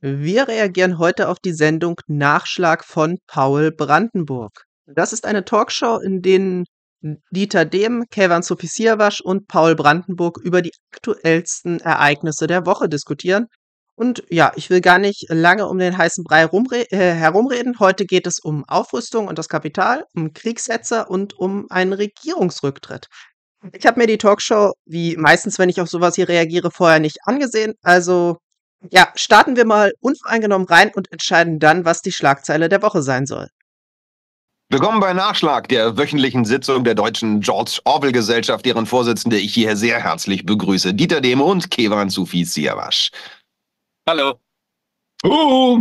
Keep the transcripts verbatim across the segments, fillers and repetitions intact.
Wir reagieren heute auf die Sendung Nachschlag von Paul Brandenburg. Das ist eine Talkshow, in denen Dieter Dehm, Keyvan Sofisirvaş und Paul Brandenburg über die aktuellsten Ereignisse der Woche diskutieren. Und ja, ich will gar nicht lange um den heißen Brei rumre äh, herumreden. Heute geht es um Aufrüstung und das Kapital, um Kriegshetzer und um einen Regierungsrücktritt. Ich habe mir die Talkshow, wie meistens, wenn ich auf sowas hier reagiere, vorher nicht angesehen. Also ja, starten wir mal unvoreingenommen rein und entscheiden dann, was die Schlagzeile der Woche sein soll. Willkommen bei Nachschlag, der wöchentlichen Sitzung der Deutschen George Orwell Gesellschaft, deren Vorsitzende ich hier sehr herzlich begrüße. Dieter Dehm und Keyvan Sofisirvaş. Hallo. Uh.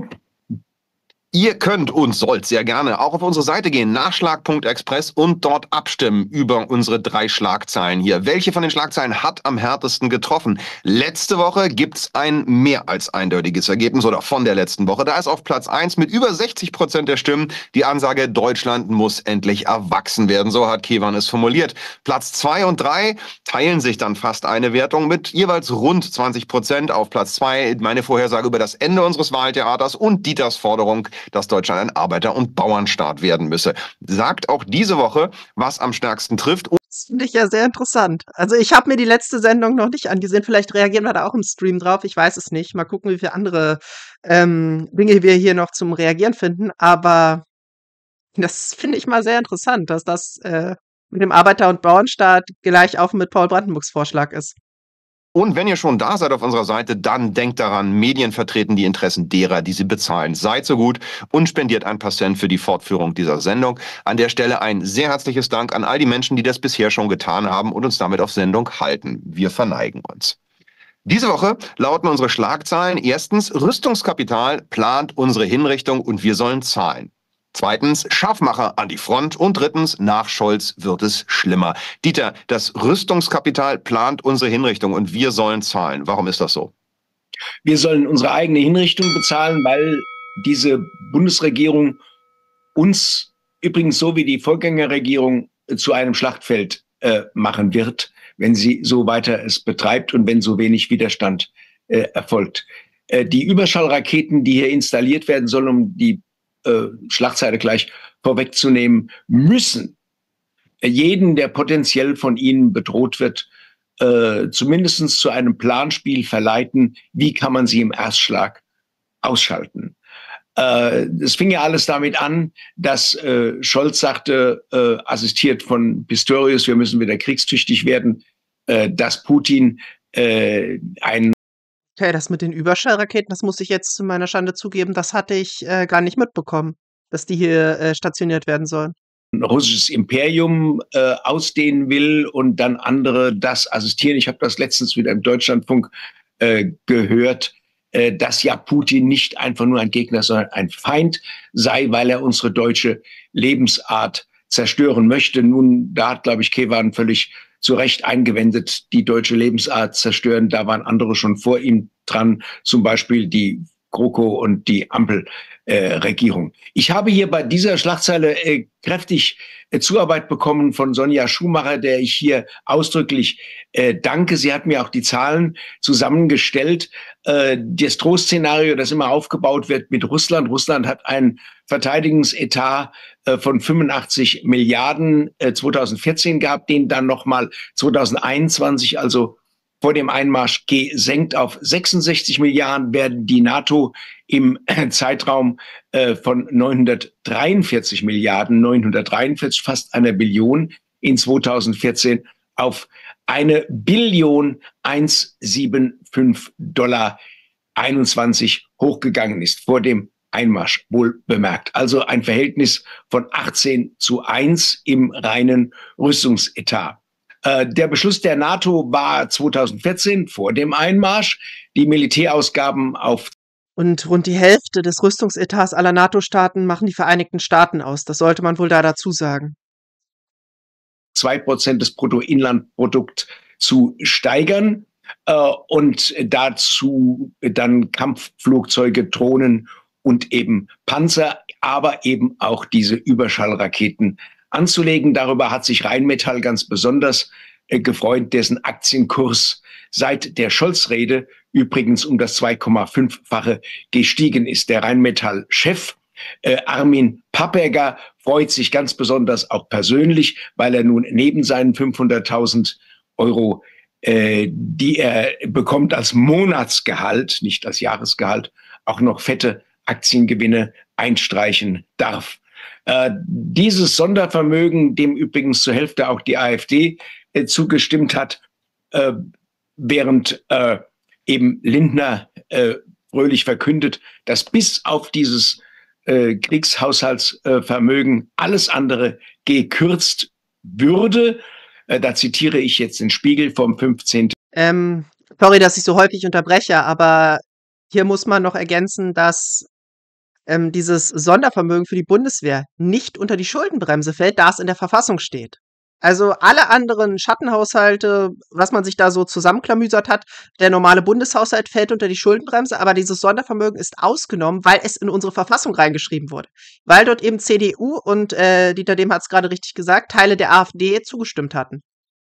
Ihr könnt und sollt sehr gerne auch auf unsere Seite gehen, nachschlag punkt express, und dort abstimmen über unsere drei Schlagzeilen hier. Welche von den Schlagzeilen hat am härtesten getroffen? Letzte Woche gibt's ein mehr als eindeutiges Ergebnis, oder von der letzten Woche. Da ist auf Platz eins mit über sechzig Prozent der Stimmen die Ansage, Deutschland muss endlich erwachsen werden. So hat Keyvan es formuliert. Platz zwei und drei teilen sich dann fast eine Wertung mit jeweils rund zwanzig Prozent. Auf Platz zwei meine Vorhersage über das Ende unseres Wahltheaters und Dieters Forderung, dass Deutschland ein Arbeiter- und Bauernstaat werden müsse. Sagt auch diese Woche, was am stärksten trifft. Das finde ich ja sehr interessant. Also ich habe mir die letzte Sendung noch nicht angesehen. Vielleicht reagieren wir da auch im Stream drauf. Ich weiß es nicht. Mal gucken, wie viele andere ähm, Dinge wir hier noch zum Reagieren finden. Aber das finde ich mal sehr interessant, dass das äh, mit dem Arbeiter- und Bauernstaat gleich auf mit Paul Brandenburgs Vorschlag ist. Und wenn ihr schon da seid auf unserer Seite, dann denkt daran, Medien vertreten die Interessen derer, die sie bezahlen. Seid so gut und spendiert ein paar Cent für die Fortführung dieser Sendung. An der Stelle ein sehr herzliches Dank an all die Menschen, die das bisher schon getan haben und uns damit auf Sendung halten. Wir verneigen uns. Diese Woche lauten unsere Schlagzeilen: Erstens, Rüstungskapital plant unsere Hinrichtung und wir sollen zahlen. Zweitens, Scharfmacher an die Front. Und drittens, nach Scholz wird es schlimmer. Dieter, das Rüstungskapital plant unsere Hinrichtung und wir sollen zahlen. Warum ist das so? Wir sollen unsere eigene Hinrichtung bezahlen, weil diese Bundesregierung uns übrigens so wie die Vorgängerregierung zu einem Schlachtfeld äh, machen wird, wenn sie so weiter es betreibt und wenn so wenig Widerstand äh, erfolgt. Äh, die Überschallraketen, die hier installiert werden sollen, um die Äh, Schlagzeile gleich vorwegzunehmen, müssen jeden, der potenziell von ihnen bedroht wird, äh, zumindest zu einem Planspiel verleiten, wie kann man sie im Erstschlag ausschalten. Äh, es fing ja alles damit an, dass äh, Scholz sagte, äh, assistiert von Pistorius, wir müssen wieder kriegstüchtig werden, äh, dass Putin äh, einen Okay, das mit den Überschallraketen, das muss ich jetzt zu meiner Schande zugeben, das hatte ich äh, gar nicht mitbekommen, dass die hier äh, stationiert werden sollen. Ein russisches Imperium äh, ausdehnen will und dann andere das assistieren. Ich habe das letztens wieder im Deutschlandfunk äh, gehört, äh, dass ja Putin nicht einfach nur ein Gegner, sondern ein Feind sei, weil er unsere deutsche Lebensart zerstören möchte. Nun, da hat, glaube ich, Keyvan völlig zu Recht eingewendet, die deutsche Lebensart zerstören. Da waren andere schon vor ihm dran, zum Beispiel die GroKo und die Ampelregierung. Äh, ich habe hier bei dieser Schlagzeile äh, kräftig äh, Zuarbeit bekommen von Sonja Schumacher, der ich hier ausdrücklich äh, danke. Sie hat mir auch die Zahlen zusammengestellt. Äh, das Drohszenario, das immer aufgebaut wird mit Russland. Russland hat einen Verteidigungsetat äh, von fünfundachtzig Milliarden äh, zweitausendvierzehn gehabt, den dann nochmal zweitausendeinundzwanzig, also vor dem Einmarsch, gesenkt auf sechsundsechzig Milliarden, werden die NATO im Zeitraum äh, von neunhundertdreiundvierzig Milliarden, neunhundertdreiundvierzig, fast einer Billion in zweitausendvierzehn auf eine Billion hundertfünfundsiebzig Dollar einundzwanzig hochgegangen ist, vor dem Einmarsch, wohl bemerkt. Also ein Verhältnis von achtzehn zu eins im reinen Rüstungsetat. Äh, der Beschluss der NATO war zweitausendvierzehn, vor dem Einmarsch, die Militärausgaben auf Und rund die Hälfte des Rüstungsetats aller NATO-Staaten machen die Vereinigten Staaten aus. Das sollte man wohl da dazu sagen. zwei Prozent des Bruttoinlandprodukts zu steigern äh, und dazu dann Kampfflugzeuge, Drohnen und eben Panzer, aber eben auch diese Überschallraketen anzulegen. Darüber hat sich Rheinmetall ganz besonders äh, gefreut, dessen Aktienkurs seit der Scholz-Rede übrigens um das zwei Komma fünffache gestiegen ist. Der Rheinmetall-Chef äh, Armin Papperger freut sich ganz besonders auch persönlich, weil er nun neben seinen fünfhunderttausend Euro, äh, die er bekommt als Monatsgehalt, nicht als Jahresgehalt, auch noch fette Aktiengewinne einstreichen darf. Äh, dieses Sondervermögen, dem übrigens zur Hälfte auch die AfD äh, zugestimmt hat, äh, während äh, eben Lindner äh, fröhlich verkündet, dass bis auf dieses äh, Kriegshaushaltsvermögen äh, alles andere gekürzt würde. Äh, da zitiere ich jetzt den Spiegel vom fünfzehnten Ähm, sorry, dass ich so häufig unterbreche, aber hier muss man noch ergänzen, dass ähm, dieses Sondervermögen für die Bundeswehr nicht unter die Schuldenbremse fällt, da es in der Verfassung steht. Also alle anderen Schattenhaushalte, was man sich da so zusammenklamüsert hat, der normale Bundeshaushalt fällt unter die Schuldenbremse, aber dieses Sondervermögen ist ausgenommen, weil es in unsere Verfassung reingeschrieben wurde. Weil dort eben C D U und, äh, Dieter Dehm hat es gerade richtig gesagt, Teile der AfD zugestimmt hatten.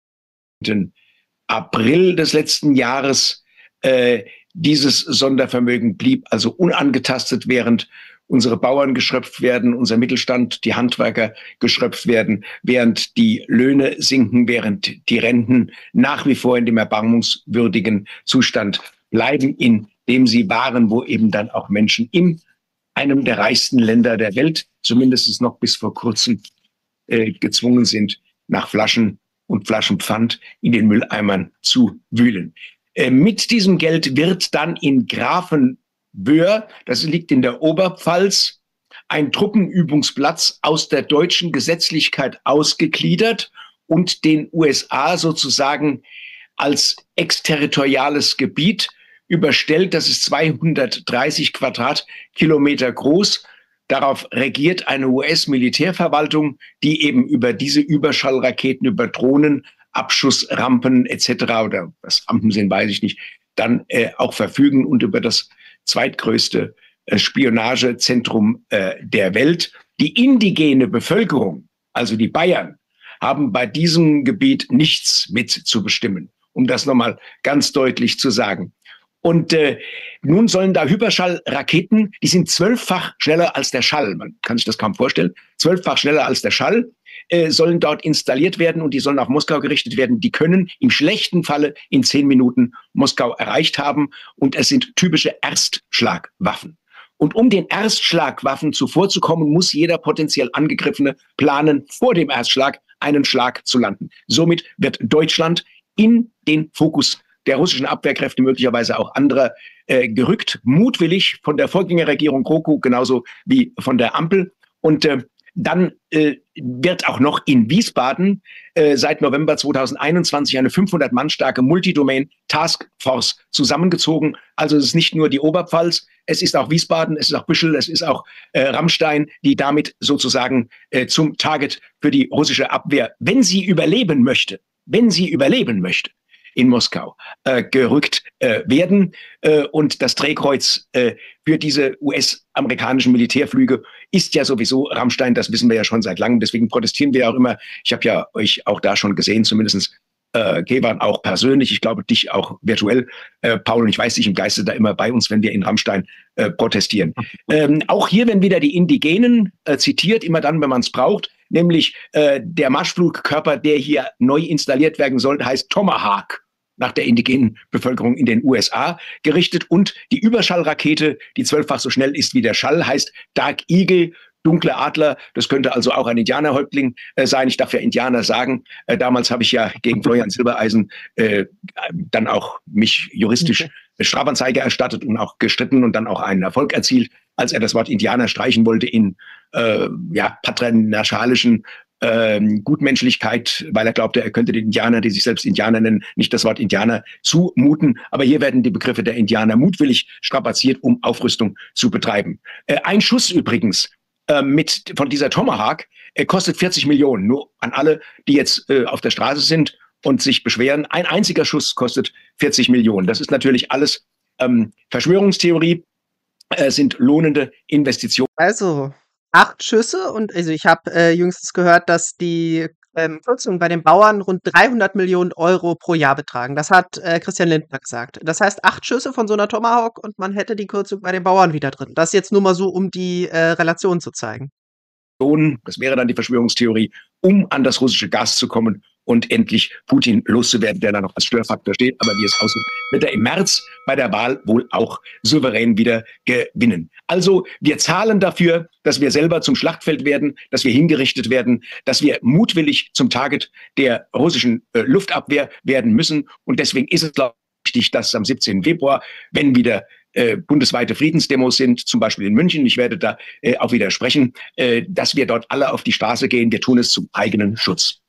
April des letzten Jahres äh, dieses Sondervermögen blieb also unangetastet, während unsere Bauern geschröpft werden, unser Mittelstand, die Handwerker geschröpft werden, während die Löhne sinken, während die Renten nach wie vor in dem erbarmungswürdigen Zustand bleiben, in dem sie waren, wo eben dann auch Menschen in einem der reichsten Länder der Welt, zumindest noch bis vor kurzem, äh, gezwungen sind, nach Flaschen und Flaschenpfand in den Mülleimern zu wühlen. Äh, mit diesem Geld wird dann in Grafenwöhr, das liegt in der Oberpfalz, ein Truppenübungsplatz aus der deutschen Gesetzlichkeit ausgegliedert und den U S A sozusagen als exterritoriales Gebiet überstellt. Das ist zweihundertdreißig Quadratkilometer groß. Darauf regiert eine U S-Militärverwaltung, die eben über diese Überschallraketen, über Drohnen, Abschussrampen et cetera oder was Rampen sind, weiß ich nicht, dann äh, auch verfügen und über das zweitgrößte äh, Spionagezentrum äh, der Welt. Die indigene Bevölkerung, also die Bayern, haben bei diesem Gebiet nichts mit zu bestimmen, um das nochmal ganz deutlich zu sagen. Und äh, nun sollen da Hyperschallraketen, die sind zwölffach schneller als der Schall, man kann sich das kaum vorstellen, zwölffach schneller als der Schall, äh, sollen dort installiert werden und die sollen auf Moskau gerichtet werden. Die können im schlechten Falle in zehn Minuten Moskau erreicht haben und es sind typische Erstschlagwaffen. Und um den Erstschlagwaffen zuvorzukommen, muss jeder potenziell Angegriffene planen, vor dem Erstschlag einen Schlag zu landen. Somit wird Deutschland in den Fokus der russischen Abwehrkräfte, möglicherweise auch anderer, äh, gerückt, mutwillig von der Vorgängerregierung GroKo, genauso wie von der Ampel. Und äh, dann äh, wird auch noch in Wiesbaden äh, seit November zweitausendeinundzwanzig eine fünfhundert Mann starke Multidomain-Taskforce zusammengezogen. Also es ist nicht nur die Oberpfalz, es ist auch Wiesbaden, es ist auch Büschel, es ist auch äh, Rammstein, die damit sozusagen äh, zum Target für die russische Abwehr, wenn sie überleben möchte, wenn sie überleben möchte, in Moskau äh, gerückt äh, werden. Äh, und das Drehkreuz äh, für diese U S-amerikanischen Militärflüge ist ja sowieso Rammstein, das wissen wir ja schon seit langem. Deswegen protestieren wir auch immer. Ich habe ja euch auch da schon gesehen, zumindest äh, Kevan auch persönlich, ich glaube dich auch virtuell, äh, Paul, und ich weiß dich im Geiste da immer bei uns, wenn wir in Rammstein äh, protestieren. Ähm, auch hier werden wieder die Indigenen äh, zitiert, immer dann, wenn man es braucht, nämlich äh, der Marschflugkörper, der hier neu installiert werden soll, heißt Tomahawk, nach der indigenen Bevölkerung in den U S A gerichtet. Und die Überschallrakete, die zwölffach so schnell ist wie der Schall, heißt Dark Eagle, dunkle Adler. Das könnte also auch ein Indianerhäuptling äh, sein. Ich darf ja Indianer sagen. Äh, damals habe ich ja gegen Florian Silbereisen äh, dann auch mich juristisch Strafanzeige erstattet und auch gestritten und dann auch einen Erfolg erzielt, als er das Wort Indianer streichen wollte in äh, ja, patriarchalischen Ähm, Gutmenschlichkeit, weil er glaubte, er könnte den Indianern, die sich selbst Indianer nennen, nicht das Wort Indianer zumuten. Aber hier werden die Begriffe der Indianer mutwillig strapaziert, um Aufrüstung zu betreiben. Äh, ein Schuss übrigens äh, mit von dieser Tomahawk äh, kostet vierzig Millionen. Nur an alle, die jetzt äh, auf der Straße sind und sich beschweren. Ein einziger Schuss kostet vierzig Millionen. Das ist natürlich alles ähm, Verschwörungstheorie, äh, sind lohnende Investitionen. Also acht Schüsse und also ich habe äh, jüngstens gehört, dass die ähm, Kürzungen bei den Bauern rund dreihundert Millionen Euro pro Jahr betragen. Das hat äh, Christian Lindner gesagt. Das heißt, acht Schüsse von so einer Tomahawk und man hätte die Kürzung bei den Bauern wieder drin. Das jetzt nur mal so, um die äh, Relation zu zeigen. Das wäre dann die Verschwörungstheorie, um an das russische Gas zu kommen und endlich Putin loszuwerden, der da noch als Störfaktor steht. Aber wie es aussieht, wird er im März bei der Wahl wohl auch souverän wieder gewinnen. Also wir zahlen dafür, dass wir selber zum Schlachtfeld werden, dass wir hingerichtet werden, dass wir mutwillig zum Target der russischen äh, Luftabwehr werden müssen. Und deswegen ist es, glaube ich, wichtig, dass am siebzehnten Februar, wenn wieder äh, bundesweite Friedensdemos sind, zum Beispiel in München, ich werde da äh, auch wieder sprechen, äh, dass wir dort alle auf die Straße gehen. Wir tun es zum eigenen Schutz.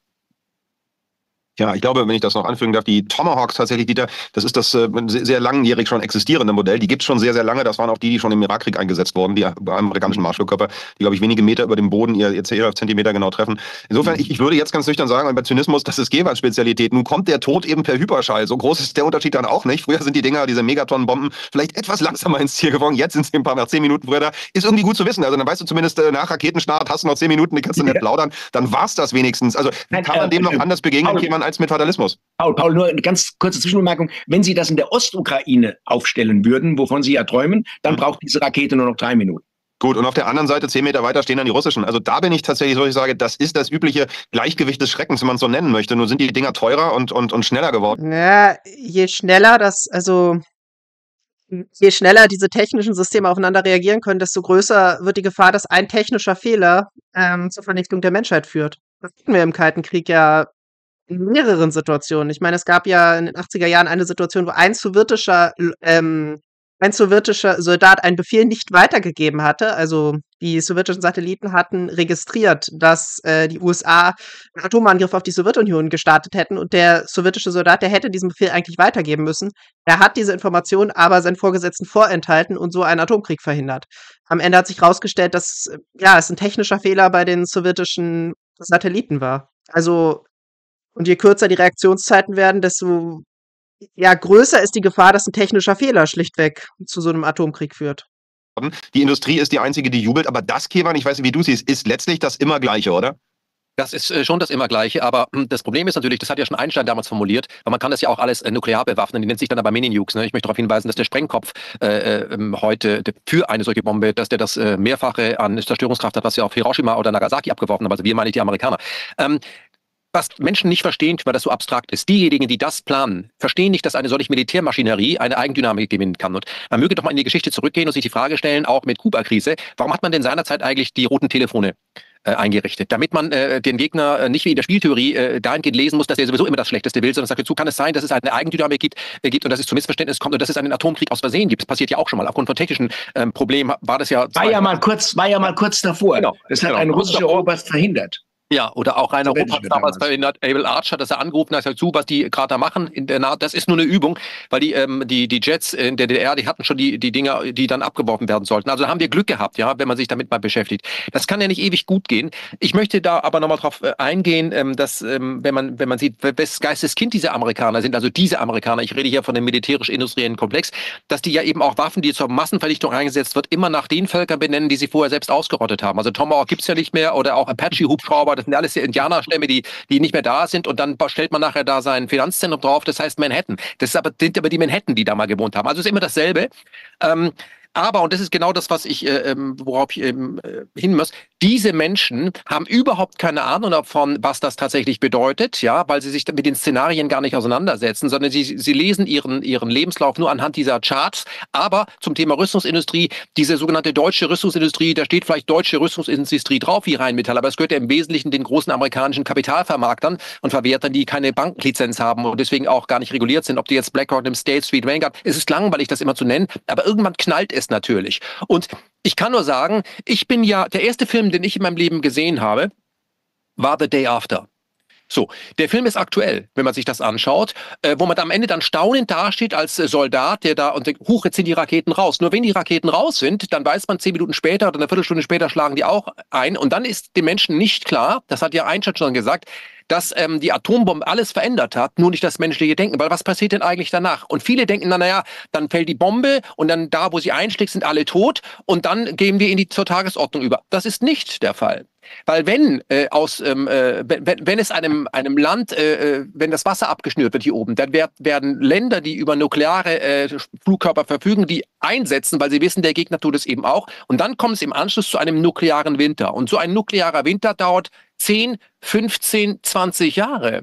Ja, ich glaube, wenn ich das noch anfügen darf, die Tomahawks tatsächlich, Dieter, das ist das äh, sehr, sehr langjährig schon existierende Modell. Die gibt es schon sehr, sehr lange. Das waren auch die, die schon im Irakkrieg eingesetzt wurden, die amerikanischen Marschflugkörper, die, glaube ich, wenige Meter über dem Boden ihr, ihr zwölf Zentimeter genau treffen. Insofern, ich, ich würde jetzt ganz nüchtern sagen, bei Zynismus, das ist Gewalds Spezialität. Nun kommt der Tod eben per Hyperschall. So groß ist der Unterschied dann auch nicht. Früher sind die Dinger, diese Megatonnenbomben, vielleicht etwas langsamer ins Ziel geflogen. Jetzt sind sie ein paar nach zehn Minuten früher da. Ist irgendwie gut zu wissen. Also dann weißt du zumindest, äh, nach Raketenstart hast du noch zehn Minuten, die kannst du nicht plaudern. Dann war's das wenigstens. Also wie kann man dem noch anders begegnen, jemand als mit Fatalismus? Paul, Paul, nur eine ganz kurze Zwischenbemerkung. Wenn Sie das in der Ostukraine aufstellen würden, wovon Sie ja träumen, dann braucht diese Rakete nur noch drei Minuten. Gut, und auf der anderen Seite, zehn Meter weiter, stehen dann die russischen. Also da bin ich tatsächlich so, ich sage, das ist das übliche Gleichgewicht des Schreckens, wenn man es so nennen möchte. Nur sind die Dinger teurer und, und, und schneller geworden. Ja, je schneller das, also je schneller diese technischen Systeme aufeinander reagieren können, desto größer wird die Gefahr, dass ein technischer Fehler ähm, zur Vernichtung der Menschheit führt. Das hatten wir im Kalten Krieg ja in mehreren Situationen. Ich meine, es gab ja in den achtziger Jahren eine Situation, wo ein sowjetischer, ähm, ein sowjetischer Soldat einen Befehl nicht weitergegeben hatte. Also die sowjetischen Satelliten hatten registriert, dass äh, die U S A einen Atomangriff auf die Sowjetunion gestartet hätten und der sowjetische Soldat, der hätte diesen Befehl eigentlich weitergeben müssen. Er hat diese Information aber seinen Vorgesetzten vorenthalten und so einen Atomkrieg verhindert. Am Ende hat sich herausgestellt, dass ja, es ein technischer Fehler bei den sowjetischen Satelliten war. Also und je kürzer die Reaktionszeiten werden, desto ja, größer ist die Gefahr, dass ein technischer Fehler schlichtweg zu so einem Atomkrieg führt. Die Industrie ist die einzige, die jubelt, aber das, Kevan, ich weiß nicht, wie du siehst, ist letztlich das immer Gleiche, oder? Das ist äh, schon das immer Gleiche, aber hm, das Problem ist natürlich, das hat ja schon Einstein damals formuliert, weil man kann das ja auch alles äh, nuklear bewaffnen, die nennt sich dann aber Mini-Nukes. Ne? Ich möchte darauf hinweisen, dass der Sprengkopf äh, äh, heute für eine solche Bombe, dass der das äh, Mehrfache an Zerstörungskraft hat, was wir auf Hiroshima oder Nagasaki abgeworfen haben, also wir meine ich die Amerikaner. Ähm, Was Menschen nicht verstehen, weil das so abstrakt ist, diejenigen, die das planen, verstehen nicht, dass eine solche Militärmaschinerie eine Eigendynamik gewinnen kann. Und man möge doch mal in die Geschichte zurückgehen und sich die Frage stellen, auch mit Kuba-Krise, warum hat man denn seinerzeit eigentlich die roten Telefone äh, eingerichtet? Damit man äh, den Gegner äh, nicht wie in der Spieltheorie äh, dahingehend lesen muss, dass er sowieso immer das Schlechteste will, sondern sagt, dazu kann es sein, dass es eine Eigendynamik gibt, äh, gibt und dass es zu Missverständnissen kommt und dass es einen Atomkrieg aus Versehen gibt. Das passiert ja auch schon mal. Aufgrund von technischen ähm, Problemen war das ja... War ja mal kurz, war ja mal kurz davor. Genau. Das hat Genau. ein russischer Oberst verhindert. Ja, oder auch Rainer Rupp hat damals damals. verhindert, Abel Archer, dass er angerufen hat, sagt zu, was die gerade da machen in der Naht, das ist nur eine Übung, weil die ähm, die die Jets in der D D R, die hatten schon die die Dinger, die dann abgeworfen werden sollten. Also da haben wir Glück gehabt, ja, wenn man sich damit mal beschäftigt. Das kann ja nicht ewig gut gehen. Ich möchte da aber nochmal drauf äh, eingehen, ähm, dass ähm, wenn man wenn man sieht, wes Geisteskind diese Amerikaner sind, also diese Amerikaner, ich rede hier von dem militärisch-industriellen Komplex, dass die ja eben auch Waffen, die zur Massenvernichtung eingesetzt wird, immer nach den Völkern benennen, die sie vorher selbst ausgerottet haben. Also Tomahawk gibt's ja nicht mehr oder auch Apache-Hubschrauber, das sind ja alles Indianerstämme, die, die nicht mehr da sind und dann stellt man nachher da sein Finanzzentrum drauf, das heißt Manhattan. Das ist aber, sind aber die Manhattan, die da mal gewohnt haben. Also es ist immer dasselbe. Ähm, aber, und das ist genau das, was ich, äh, worauf ich ähm, hin muss, diese Menschen haben überhaupt keine Ahnung davon, was das tatsächlich bedeutet, ja, weil sie sich mit den Szenarien gar nicht auseinandersetzen, sondern sie, sie lesen ihren, ihren Lebenslauf nur anhand dieser Charts. Aber zum Thema Rüstungsindustrie, diese sogenannte deutsche Rüstungsindustrie, da steht vielleicht deutsche Rüstungsindustrie drauf, wie Rheinmetall, aber es gehört ja im Wesentlichen den großen amerikanischen Kapitalvermarktern und Verwertern, die keine Banklizenz haben und deswegen auch gar nicht reguliert sind, ob die jetzt BlackRock, im State Street, Vanguard, es ist langweilig, das immer zu nennen, aber irgendwann knallt es natürlich. Und ich kann nur sagen, ich bin ja, der erste Film, den ich in meinem Leben gesehen habe, war The Day After. So, der Film ist aktuell, wenn man sich das anschaut, äh, wo man am Ende dann staunend dasteht als äh, Soldat, der da und denkt, huch, jetzt sind die Raketen raus. Nur wenn die Raketen raus sind, dann weiß man, zehn Minuten später oder eine Viertelstunde später schlagen die auch ein. Und dann ist den Menschen nicht klar, das hat ja Einstein schon gesagt, dass ähm, die Atombombe alles verändert hat, nur nicht das menschliche Denken. Weil was passiert denn eigentlich danach? Und viele denken, na naja, dann fällt die Bombe und dann da, wo sie einschlägt, sind alle tot und dann gehen wir in die zur Tagesordnung über. Das ist nicht der Fall. Weil wenn äh, aus ähm, äh, wenn, wenn es einem einem Land, äh, wenn das Wasser abgeschnürt wird hier oben, dann werd, werden Länder, die über nukleare äh, Flugkörper verfügen, die einsetzen, weil sie wissen, der Gegner tut es eben auch. Und dann kommt es im Anschluss zu einem nuklearen Winter. Und so ein nuklearer Winter dauert zehn, fünfzehn, zwanzig Jahre.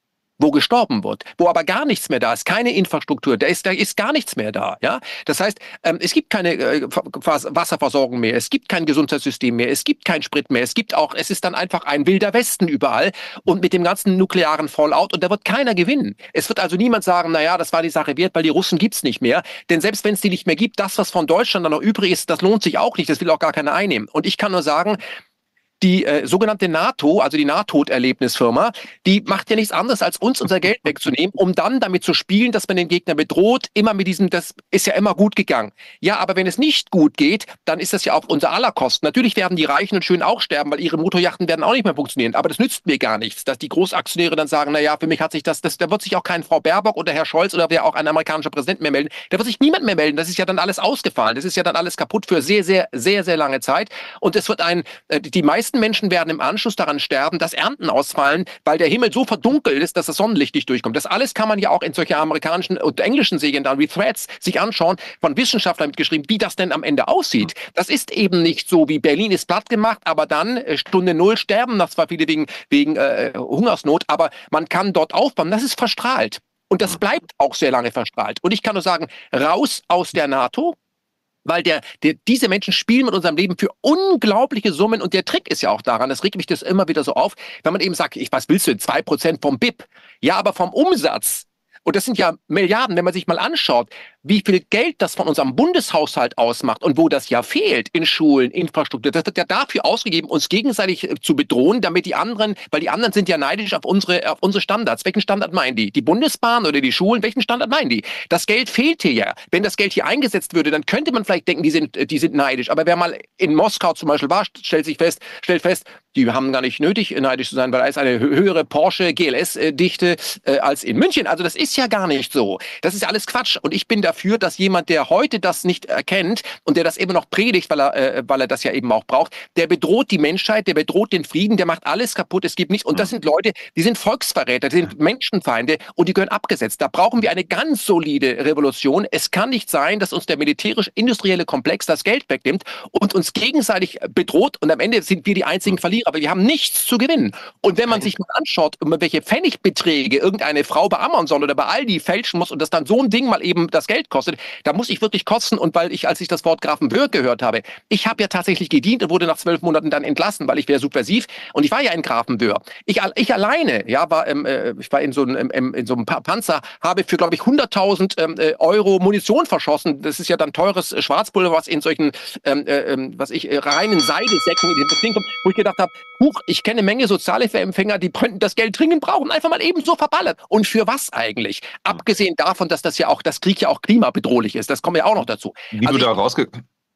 Wo gestorben wird, wo aber gar nichts mehr da ist, keine Infrastruktur, da ist, da ist gar nichts mehr da. Ja? Das heißt, ähm, es gibt keine äh, Wasserversorgung mehr, es gibt kein Gesundheitssystem mehr, es gibt keinen Sprit mehr, es gibt auch, es ist dann einfach ein wilder Westen überall und mit dem ganzen nuklearen Fallout und da wird keiner gewinnen. Es wird also niemand sagen, naja, das war die Sache wert, weil die Russen gibt's nicht mehr, denn selbst wenn es die nicht mehr gibt, das, was von Deutschland dann noch übrig ist, das lohnt sich auch nicht, das will auch gar keiner einnehmen. Und ich kann nur sagen, die äh, sogenannte NATO, also die Nahtoderlebnisfirma, die macht ja nichts anderes, als uns unser Geld wegzunehmen, um dann damit zu spielen, dass man den Gegner bedroht, immer mit diesem, das ist ja immer gut gegangen. Ja, aber wenn es nicht gut geht, dann ist das ja auf unser aller Kosten. Natürlich werden die Reichen und Schönen auch sterben, weil ihre Motorjachten werden auch nicht mehr funktionieren. Aber das nützt mir gar nichts, dass die Großaktionäre dann sagen, na ja, für mich hat sich das, das, da wird sich auch kein Frau Baerbock oder Herr Scholz oder wer auch ein amerikanischer Präsident mehr melden. Da wird sich niemand mehr melden. Das ist ja dann alles ausgefallen. Das ist ja dann alles kaputt für sehr, sehr, sehr, sehr lange Zeit. Und es wird ein, äh, die meisten Menschen werden im Anschluss daran sterben, dass Ernten ausfallen, weil der Himmel so verdunkelt ist, dass das Sonnenlicht nicht durchkommt. Das alles kann man ja auch in solche amerikanischen und englischen Serien dann wie Threads sich anschauen, von Wissenschaftlern mitgeschrieben, wie das denn am Ende aussieht. Das ist eben nicht so wie Berlin ist platt gemacht, aber dann äh, Stunde Null sterben, das zwar viele wegen, wegen äh, Hungersnot, aber man kann dort aufbauen. Das ist verstrahlt. Und das bleibt auch sehr lange verstrahlt. Und ich kann nur sagen, raus aus der NATO, weil der, der, diese Menschen spielen mit unserem Leben für unglaubliche Summen und der Trick ist ja auch daran, das regt mich das immer wieder so auf, wenn man eben sagt, ich, was willst du, zwei Prozent vom B I P? Ja, aber vom Umsatz, und das sind ja Milliarden, wenn man sich mal anschaut, wie viel Geld das von unserem Bundeshaushalt ausmacht und wo das ja fehlt in Schulen, Infrastruktur, das wird ja dafür ausgegeben, uns gegenseitig zu bedrohen, damit die anderen, weil die anderen sind ja neidisch auf unsere, auf unsere Standards. Welchen Standard meinen die? Die Bundesbahn oder die Schulen? Welchen Standard meinen die? Das Geld fehlt hier ja. Wenn das Geld hier eingesetzt würde, dann könnte man vielleicht denken, die sind, die sind neidisch. Aber wer mal in Moskau zum Beispiel war, stellt sich fest, stellt fest, die haben gar nicht nötig, neidisch zu sein, weil da ist eine höhere Porsche G L S-Dichte äh, als in München. Also das ist ja gar nicht so. Das ist alles Quatsch. Und ich bin dafür, dass jemand, der heute das nicht erkennt und der das eben noch predigt, weil er, äh, weil er das ja eben auch braucht, der bedroht die Menschheit, der bedroht den Frieden, der macht alles kaputt. Es gibt nichts. Und das sind Leute, die sind Volksverräter, die sind Menschenfeinde und die gehören abgesetzt. Da brauchen wir eine ganz solide Revolution. Es kann nicht sein, dass uns der militärisch-industrielle Komplex das Geld wegnimmt und uns gegenseitig bedroht und am Ende sind wir die einzigen Verlierer, aber wir haben nichts zu gewinnen. Und wenn man sich mal anschaut, um welche Pfennigbeträge irgendeine Frau bei Amazon oder bei Aldi fälschen muss und das dann so ein Ding mal eben das Geld kostet, da muss ich wirklich kotzen. Und weil ich, als ich das Wort Grafenwöhr gehört habe, ich habe ja tatsächlich gedient und wurde nach zwölf Monaten dann entlassen, weil ich wäre subversiv und ich war ja in Grafenwöhr. Ich, ich alleine, ja, war, ähm, äh, ich war in so einem, ähm, in so einem Panzer, habe für, glaube ich, hunderttausend ähm, Euro Munition verschossen. Das ist ja dann teures äh, Schwarzpulver, was in solchen, ähm, äh, was ich, äh, reinen Seidesäcken in das Ding kommt, wo ich gedacht habe, huch, ich kenne eine Menge Sozialhilfeempfänger, die könnten das Geld dringend brauchen, einfach mal eben so verballert. Und für was eigentlich? Abgesehen davon, dass das ja auch, das Krieg ja auch klimabedrohlich ist. Das kommt ja auch noch dazu. Wie Also du da ich, rausge...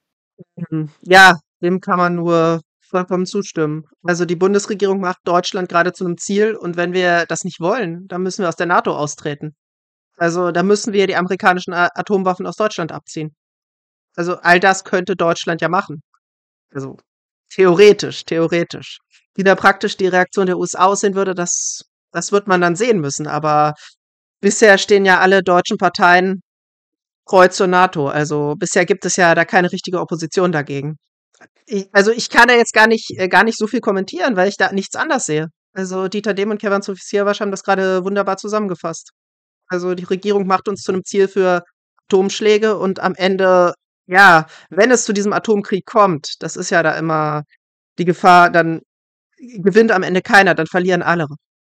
Ja, dem kann man nur vollkommen zustimmen. Also die Bundesregierung macht Deutschland gerade zu einem Ziel und wenn wir das nicht wollen, dann müssen wir aus der NATO austreten. Also da müssen wir die amerikanischen A- Atomwaffen aus Deutschland abziehen. Also all das könnte Deutschland ja machen. Also theoretisch, theoretisch. Wie da praktisch die Reaktion der U S A aussehen würde, das, das wird man dann sehen müssen. Aber bisher stehen ja alle deutschen Parteien Kreuz zur NATO. Also bisher gibt es ja da keine richtige Opposition dagegen. Ich, also ich kann da jetzt gar nicht, äh, gar nicht so viel kommentieren, weil ich da nichts anders sehe. Also Dieter Dehm und Kevin Sofisierwasch haben das gerade wunderbar zusammengefasst. Also die Regierung macht uns zu einem Ziel für Atomschläge und am Ende, ja, wenn es zu diesem Atomkrieg kommt, das ist ja da immer die Gefahr, dann gewinnt am Ende keiner, dann verlieren alle.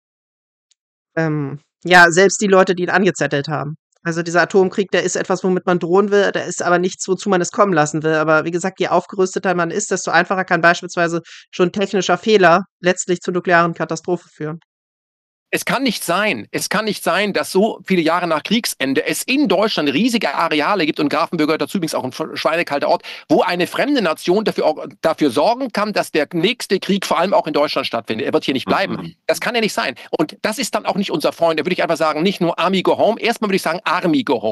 Ähm, ja, selbst die Leute, die ihn angezettelt haben. Also dieser Atomkrieg, der ist etwas, womit man drohen will, der ist aber nichts, wozu man es kommen lassen will. Aber wie gesagt, je aufgerüsteter man ist, desto einfacher kann beispielsweise schon technischer Fehler letztlich zur nuklearen Katastrophe führen. Es kann nicht sein, es kann nicht sein, dass so viele Jahre nach Kriegsende es in Deutschland riesige Areale gibt und Grafenwöhr gehört dazu übrigens auch ein schweinekalter Ort, wo eine fremde Nation dafür, dafür sorgen kann, dass der nächste Krieg vor allem auch in Deutschland stattfindet. Er wird hier nicht bleiben. Mhm. Das kann ja nicht sein. Und das ist dann auch nicht unser Freund. Da würde ich einfach sagen, nicht nur Army go home, erstmal würde ich sagen Army go home.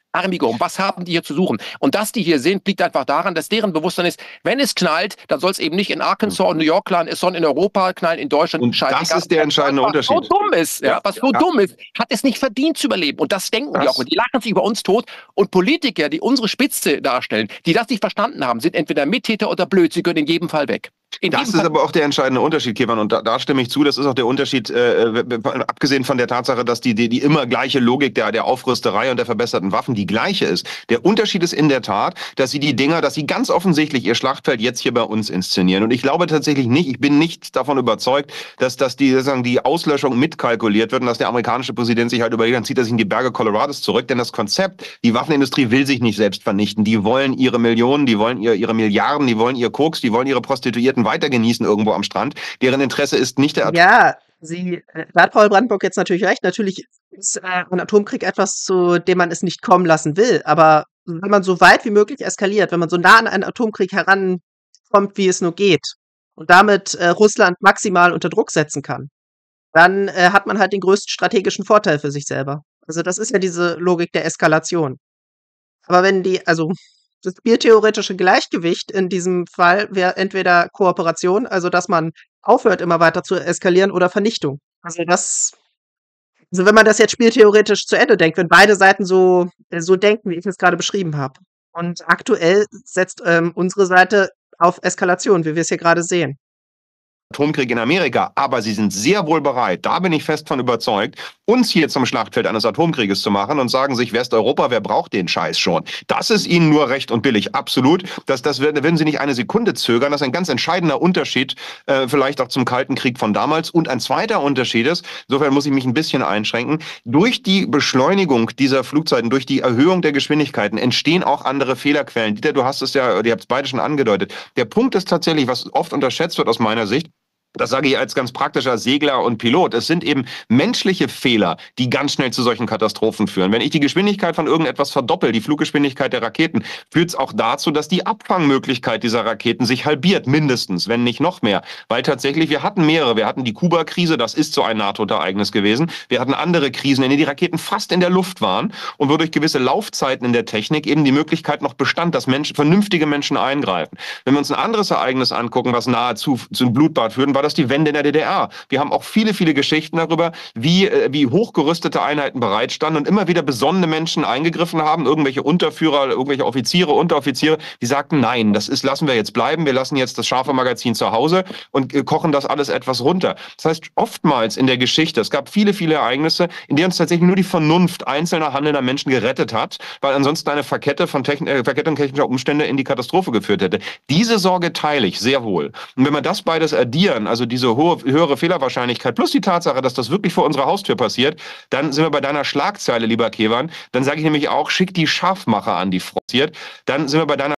Armigum, was haben die hier zu suchen? Und dass die hier sind, liegt einfach daran, dass deren Bewusstsein ist, wenn es knallt, dann soll es eben nicht in Arkansas und New York knallen, es soll in Europa knallen, in Deutschland. Und das ist der entscheidende was Unterschied. Was so dumm ist, ja, was so Ja. dumm ist, hat es nicht verdient zu überleben. Und das denken die Das- auch. Und die lachen sich über uns tot. Und Politiker, die unsere Spitze darstellen, die das nicht verstanden haben, sind entweder Mittäter oder blöd. Sie können in jedem Fall weg. In Das jedem ist Fall. aber auch der entscheidende Unterschied, Kevan, und da, da stimme ich zu, das ist auch der Unterschied, äh, w- w- abgesehen von der Tatsache, dass die, die, die immer gleiche Logik der, der Aufrüsterei und der verbesserten Waffen die gleiche ist. Der Unterschied ist in der Tat, dass sie die Dinger, dass sie ganz offensichtlich ihr Schlachtfeld jetzt hier bei uns inszenieren. Und ich glaube tatsächlich nicht, ich bin nicht davon überzeugt, dass, dass die, sozusagen die Auslöschung mitkalkuliert wird und dass der amerikanische Präsident sich halt überlegt, dann zieht er sich in die Berge Colorados zurück, denn das Konzept, die Waffenindustrie will sich nicht selbst vernichten. Die wollen ihre Millionen, die wollen ihr, ihre Milliarden, die wollen ihr Koks, die wollen ihre Prostituierten weiter genießen irgendwo am Strand. Deren Interesse ist nicht der Atom. Ja, sie, äh, da hat Paul Brandenburg jetzt natürlich recht. Natürlich ist äh, ein Atomkrieg etwas, zu dem man es nicht kommen lassen will. Aber wenn man so weit wie möglich eskaliert, wenn man so nah an einen Atomkrieg herankommt, wie es nur geht, und damit äh, Russland maximal unter Druck setzen kann, dann äh, hat man halt den größten strategischen Vorteil für sich selber. Also das ist ja diese Logik der Eskalation. Aber wenn die, also das spieltheoretische Gleichgewicht in diesem Fall wäre entweder Kooperation, also dass man aufhört, immer weiter zu eskalieren, oder Vernichtung. Also das, also wenn man das jetzt spieltheoretisch zu Ende denkt, wenn beide Seiten so, äh, so denken, wie ich es gerade beschrieben habe. Und aktuell setzt ähm, unsere Seite auf Eskalation, wie wir es hier gerade sehen. Atomkrieg in Amerika, aber sie sind sehr wohl bereit, da bin ich fest von überzeugt, uns hier zum Schlachtfeld eines Atomkrieges zu machen und sagen sich, Westeuropa, wer braucht den Scheiß schon? Das ist ihnen nur recht und billig, absolut. Das, das werden, werden sie nicht eine Sekunde zögern. Das ist ein ganz entscheidender Unterschied, äh, vielleicht auch zum Kalten Krieg von damals. Und ein zweiter Unterschied ist, insofern muss ich mich ein bisschen einschränken, durch die Beschleunigung dieser Flugzeiten, durch die Erhöhung der Geschwindigkeiten entstehen auch andere Fehlerquellen. Dieter, du hast es ja, ihr habt es beide schon angedeutet. Der Punkt ist tatsächlich, was oft unterschätzt wird aus meiner Sicht, das sage ich als ganz praktischer Segler und Pilot. Es sind eben menschliche Fehler, die ganz schnell zu solchen Katastrophen führen. Wenn ich die Geschwindigkeit von irgendetwas verdoppel, die Fluggeschwindigkeit der Raketen, führt es auch dazu, dass die Abfangmöglichkeit dieser Raketen sich halbiert, mindestens, wenn nicht noch mehr. Weil tatsächlich, wir hatten mehrere. Wir hatten die Kuba-Krise, das ist so ein Nahtodereignis gewesen. Wir hatten andere Krisen, in denen die Raketen fast in der Luft waren und wo durch gewisse Laufzeiten in der Technik eben die Möglichkeit noch bestand, dass Menschen, vernünftige Menschen eingreifen. Wenn wir uns ein anderes Ereignis angucken, was nahezu zu einem Blutbad führt, war das die Wende in der D D R. Wir haben auch viele, viele Geschichten darüber, wie, wie hochgerüstete Einheiten bereitstanden und immer wieder besonnene Menschen eingegriffen haben, irgendwelche Unterführer, irgendwelche Offiziere, Unteroffiziere, die sagten, nein, das ist, lassen wir jetzt bleiben, wir lassen jetzt das scharfe Magazin zu Hause und kochen das alles etwas runter. Das heißt, oftmals in der Geschichte, es gab viele, viele Ereignisse, in denen uns tatsächlich nur die Vernunft einzelner handelnder Menschen gerettet hat, weil ansonsten eine Verkette von Techn äh, Verkettung technischer Umstände in die Katastrophe geführt hätte. Diese Sorge teile ich sehr wohl. Und wenn wir das beides addieren, also diese hohe, höhere Fehlerwahrscheinlichkeit plus die Tatsache, dass das wirklich vor unserer Haustür passiert, dann sind wir bei deiner Schlagzeile, lieber Kevan. Dann sage ich nämlich auch, schick die Scharfmacher an, die frosiert. Dann sind wir bei deiner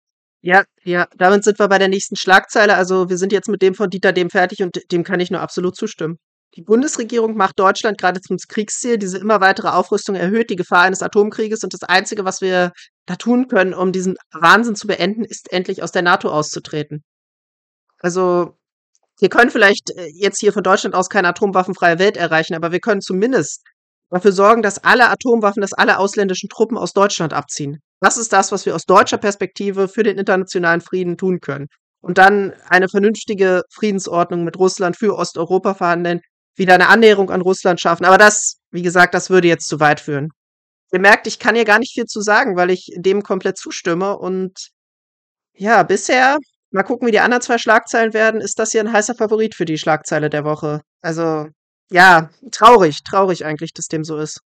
Ja, ja, damit sind wir bei der nächsten Schlagzeile. Also wir sind jetzt mit dem von Dieter Dehm fertig und dem kann ich nur absolut zustimmen. Die Bundesregierung macht Deutschland gerade zum Kriegsziel. Diese immer weitere Aufrüstung erhöht die Gefahr eines Atomkrieges. Und das Einzige, was wir da tun können, um diesen Wahnsinn zu beenden, ist endlich aus der NATO auszutreten. Also wir können vielleicht äh, jetzt hier von Deutschland aus keine atomwaffenfreie Welt erreichen, aber wir können zumindest dafür sorgen, dass alle Atomwaffen, dass alle ausländischen Truppen aus Deutschland abziehen. Das ist das, was wir aus deutscher Perspektive für den internationalen Frieden tun können. Und dann eine vernünftige Friedensordnung mit Russland für Osteuropa verhandeln, wieder eine Annäherung an Russland schaffen. Aber das, wie gesagt, das würde jetzt zu weit führen. Ihr merkt, ich kann hier gar nicht viel zu sagen, weil ich dem komplett zustimme. Und ja, bisher, mal gucken, wie die anderen zwei Schlagzeilen werden, ist das hier ein heißer Favorit für die Schlagzeile der Woche. Also, ja, traurig, traurig eigentlich, dass dem so ist.